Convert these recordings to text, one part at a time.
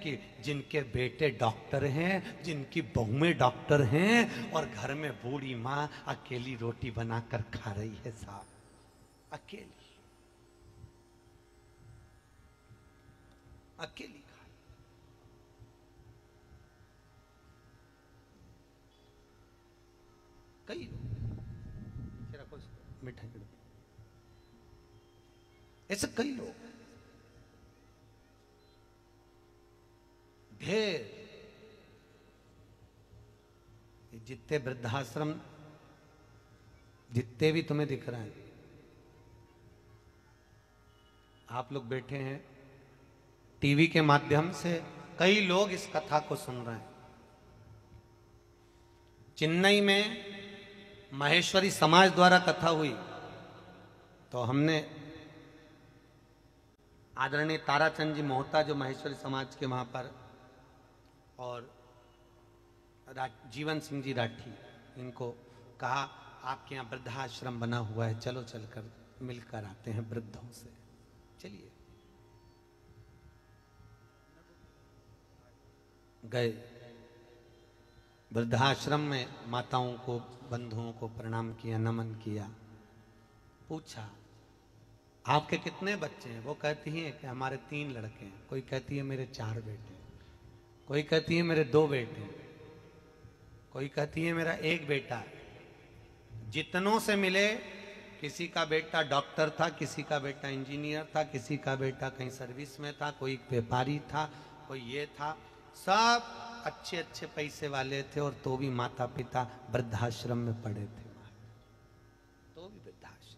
कि जिनके बेटे डॉक्टर हैं, जिनकी बहुएं डॉक्टर हैं, और घर में बूढ़ी माँ अकेली रोटी बनाकर खा रही है साहब, अकेली अकेली खा। कई मिठाई ऐसे कई लोग ढेर। जितने वृद्धाश्रम जितने भी तुम्हें दिख रहे हैं, आप लोग बैठे हैं टीवी के माध्यम से, कई लोग इस कथा को सुन रहे हैं। चेन्नई में महेश्वरी समाज द्वारा कथा हुई, तो हमने आदरणीय ताराचंद जी मोहता जो महेश्वरी समाज के वहां पर, और जीवन सिंह जी राठी, इनको कहा आपके यहाँ वृद्धाश्रम बना हुआ है, चलो चलकर मिलकर आते हैं वृद्धों से। चलिए गए वृद्धाश्रम में, माताओं को बंधुओं को प्रणाम किया, नमन किया, पूछा आपके कितने बच्चे हैं? वो कहती हैं कि हमारे 3 लड़के हैं, कोई कहती है मेरे 4 बेटे, कोई कहती है मेरे 2 बेटे, कोई कहती है मेरा 1 बेटा है। जितनों से मिले, किसी का बेटा डॉक्टर था, किसी का बेटा इंजीनियर था, किसी का बेटा कहीं सर्विस में था, कोई व्यापारी था, कोई ये था, सब अच्छे अच्छे पैसे वाले थे, और तो भी माता पिता वृद्धाश्रम में पड़े थे। तो भी वृद्धाश्रम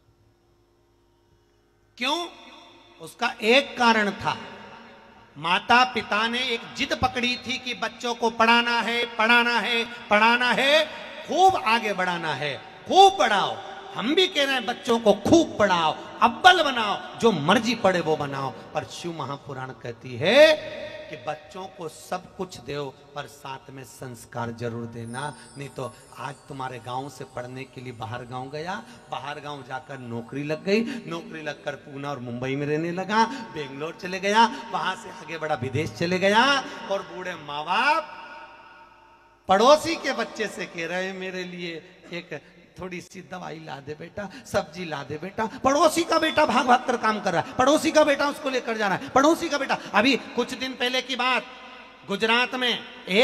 क्यों? उसका एक कारण था, माता पिता ने एक जिद पकड़ी थी कि बच्चों को पढ़ाना है, पढ़ाना है, पढ़ाना है, खूब आगे बढ़ाना है, खूब पढ़ाओ। हम भी कह रहे हैं बच्चों को खूब पढ़ाओ, अव्वल बनाओ, जो मर्जी पढ़े वो बनाओ। पर शिव महापुराण कहती है कि बच्चों को सब कुछ दो, पर साथ में संस्कार जरूर देना। नहीं तो आज तुम्हारे गांव से पढ़ने के लिए बाहर गांव गया, बाहर गांव जाकर नौकरी लग गई, नौकरी लगकर पूना और मुंबई में रहने लगा, बेंगलोर चले गया, वहां से आगे बढ़ा विदेश चले गया, और बूढ़े माँ बाप पड़ोसी के बच्चे से कह रहे मेरे लिए एक थोड़ी सी दवाई ला दे बेटा, सब्जी ला दे बेटा। पड़ोसी का बेटा भाग भाग कर काम कर रहा है, पड़ोसी का बेटा उसको लेकर जा रहा है, पड़ोसी का बेटा। अभी कुछ दिन पहले की बात, गुजरात में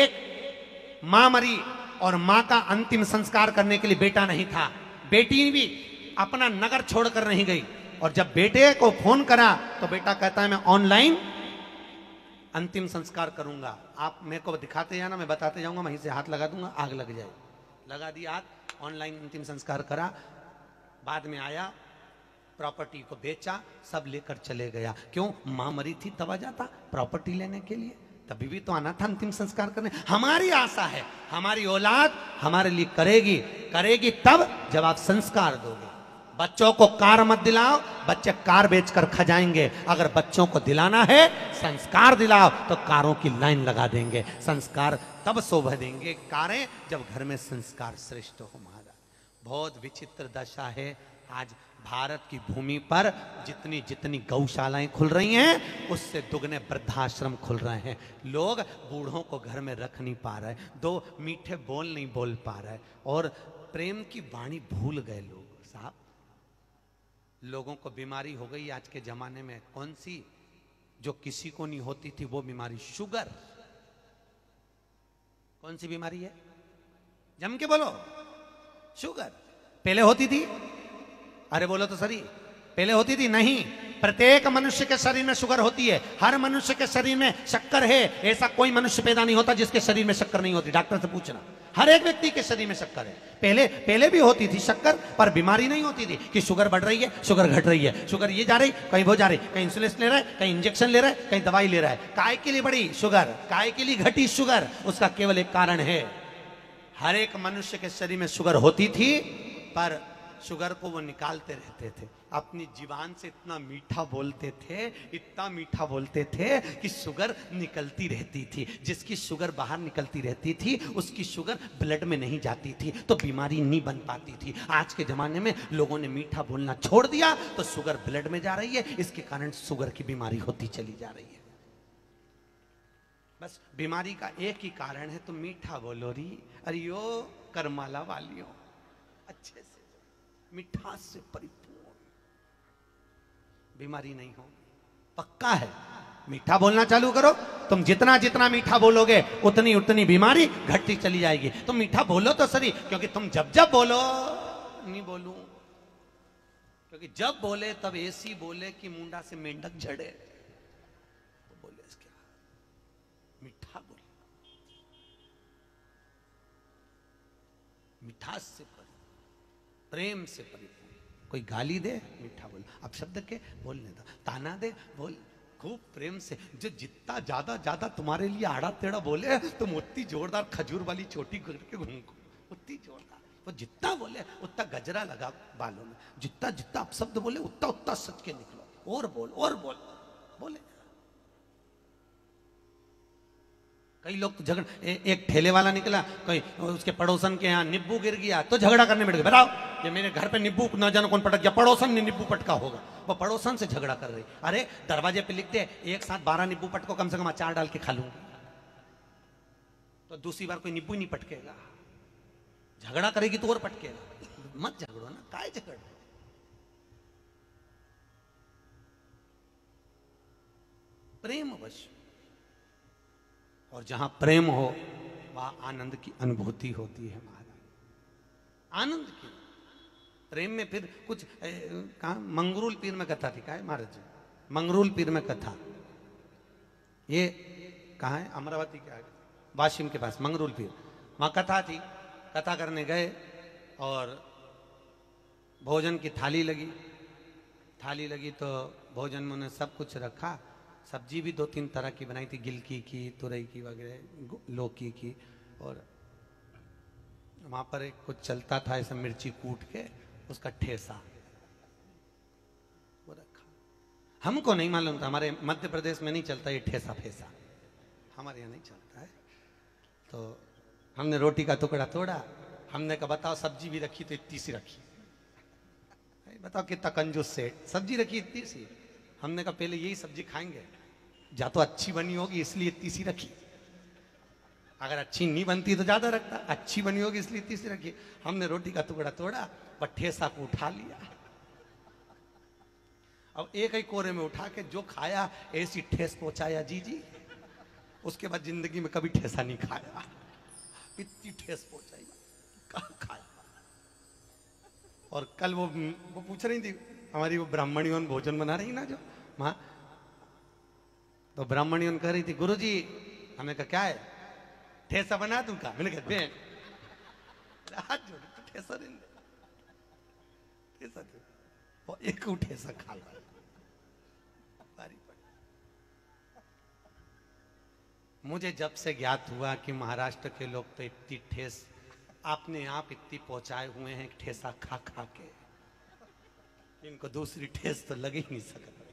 एक मां मरी और मां का अंतिम संस्कार करने के लिए बेटा नहीं था, बेटी भी अपना नगर छोड़कर नहीं गई। और जब बेटे को फोन करा तो बेटा कहता है मैं ऑनलाइन अंतिम संस्कार करूंगा, आप मेरे को दिखाते जाना, मैं बताते जाऊंगा, वहीं से हाथ लगा दूंगा, आग लग जाए। लगा दिया हाथ, ऑनलाइन अंतिम संस्कार करा, बाद में आया, प्रॉपर्टी को बेचा, सब लेकर चले गया। क्यों? मां मरी थी तब आ जाता प्रॉपर्टी लेने के लिए, तभी भी तो आना था अंतिम संस्कार करने। हमारी आशा है हमारी औलाद हमारे लिए करेगी, करेगी तब जब आप संस्कार दोगे। बच्चों को कार मत दिलाओ, बच्चे कार बेचकर खा जाएंगे। अगर बच्चों को दिलाना है संस्कार दिलाओ तो कारों की लाइन लगा देंगे। संस्कार तब शोभा देंगे कारें जब घर में संस्कार श्रेष्ठ हो। महाराज बहुत विचित्र दशा है आज भारत की भूमि पर। जितनी जितनी गौशालाएं खुल रही हैं उससे दुगने वृद्धाश्रम खुल रहे हैं। लोग बूढ़ों को घर में रख नहीं पा रहे, 2 मीठे बोल नहीं बोल पा रहे, और प्रेम की वाणी भूल गए लोग। साहब लोगों को बीमारी हो गई आज के जमाने में, कौन सी जो किसी को नहीं होती थी वो बीमारी, शुगर। कौन सी बीमारी है? जम के बोलो। शुगर। पहले होती थी? अरे बोलो तो सही, पहले होती थी? नहीं। प्रत्येक मनुष्य के शरीर में शुगर होती है, हर मनुष्य के शरीर में शक्कर है। ऐसा कोई मनुष्य पैदा नहीं होता जिसके शरीर में शक्कर नहीं होती, डॉक्टर से पूछना। हर एक व्यक्ति के शरीर में शक्कर है। पहले भी होती थी शक्कर, पर बीमारी नहीं होती थी कि शुगर बढ़ रही है, शुगर घट रही है, शुगर ये जा रही, कहीं वो जा रही, कहीं इंसुलिन ले रहा है, कहीं इंजेक्शन ले रहा है, कहीं दवाई ले रहा है। काय के लिए बढ़ी शुगर, काय के लिए घटी शुगर? उसका केवल एक कारण है, हर एक मनुष्य के शरीर में शुगर होती थी, पर शुगर को वो निकालते रहते थे। अपनी जीवान से इतना मीठा बोलते थे, इतना मीठा बोलते थे कि शुगर निकलती रहती थी। जिसकी शुगर बाहर निकलती रहती थी उसकी शुगर ब्लड में नहीं जाती थी, तो बीमारी नहीं बन पाती थी। आज के जमाने में लोगों ने मीठा बोलना छोड़ दिया तो शुगर ब्लड में जा रही है, इसके कारण शुगर की बीमारी होती चली जा रही है। बस बीमारी का एक ही कारण है, तुम मीठा बोलो री। अरे यो करमाला वालियों, अच्छे से मिठास से परिपूर्ण, बीमारी नहीं हो, पक्का है। मीठा बोलना चालू करो, तुम जितना जितना मीठा बोलोगे उतनी उतनी बीमारी घटती चली जाएगी। तुम मीठा बोलो तो सही, क्योंकि तुम जब जब बोलो, नहीं बोलूं क्योंकि जब बोले तब ऐसी बोले कि मुंडा से मेंढक झड़े, तो बोले इसके मीठा बोले, मिठास से प्रेम से परिपूर्ण। कोई गाली दे मीठा बोल, अब शब्द के बोलने दो, ताना दे बोल खूब प्रेम से। जो जितना ज्यादा ज्यादा तुम्हारे लिए आड़ा टेढ़ा बोले, तुम उतनी जोरदार खजूर वाली चोटी करके घूमो, उतनी जोरदार। वो जितना बोले उतना गजरा लगा बालों में, जितना जितना अपशब्द बोले उतना उतना सच के निकलो, और बोल और बोल बोले। कई लोग तो झगड़, एक ठेले वाला निकला, कोई उसके पड़ोसन के यहाँ नींबू गिर गया तो झगड़ा करने बैठ गए। बताओ, ये मेरे घर पे नींबू न जानो कौन पटक गया, पड़ोसन ने नींबू पटका होगा, वो पड़ोसन से झगड़ा कर रही। अरे दरवाजे पे लिख दे एक साथ 12 नींबू पटको, कम से कम अचार डाल के खा लूंगी, तो दूसरी बार कोई नींबू नहीं पटकेगा। झगड़ा करेगी तो और पटकेगा। मत झगड़ो ना, काय झगड़। प्रेम अवश्य, और जहां प्रेम हो वहां आनंद की अनुभूति होती है महाराज, आनंद की। प्रेम में फिर कुछ कहा, मंगरूल पीर में कथा थी, कहा है महाराज जी, मंगरूल पीर में कथा, ये कहा है अमरावती के आगे वाशिम के पास मंगरूल पीर, वहां कथा थी। कथा करने गए और भोजन की थाली लगी तो भोजन में उन्हें सब कुछ रखा। सब्जी भी 2-3 तरह की बनाई थी, गिलकी की, तुरई की वगैरह, लौकी की, और वहां पर एक कुछ चलता था ऐसा मिर्ची कूट के उसका ठेसा वो रखा। हमको नहीं मालूम था, हमारे मध्य प्रदेश में नहीं चलता ये ठेसा फेसा, हमारे यहाँ नहीं चलता है। तो हमने रोटी का टुकड़ा तोड़ा, हमने कहा बताओ सब्जी भी रखी तो इतनी सी रखी, बताओ कितना कंजूस सेठ, सब्जी रखी इतनी सी। हमने कहा पहले यही सब्जी खाएंगे, जा तो अच्छी बनी होगी इसलिए इतनी सी रखी, अगर अच्छी नहीं बनती तो ज्यादा रखता, अच्छी बनी होगी इसलिए इतनी सी रखी। हमने रोटी का टुकड़ा तोड़ा, पर ठेसा को उठा लिया। अब एक ही कोरे में उठा के जो खाया ऐसी ठेस पहुंचाया जी, उसके बाद जिंदगी में कभी ठेसा नहीं खाया, इतनी ठेस पहुंचाई, कहाँ खाया। और कल वो पूछ रही थी, हमारी वो ब्राह्मणियों भोजन बना रही ना जो माँ, तो ब्राह्मणियों कह रही थी गुरुजी, हमें कहा क्या है, ठेसा बना दूं का? मैंने कहा हाथ जोड़, ठेसा दे, ठेसा दे, वो एक ठेसा खा ला। मुझे जब से ज्ञात हुआ कि महाराष्ट्र के लोग तो इतनी ठेस अपने आप इतनी पहुंचाए हुए हैं ठेसा खा खा के, इनको दूसरी ठेस तो लग ही नहीं सकता।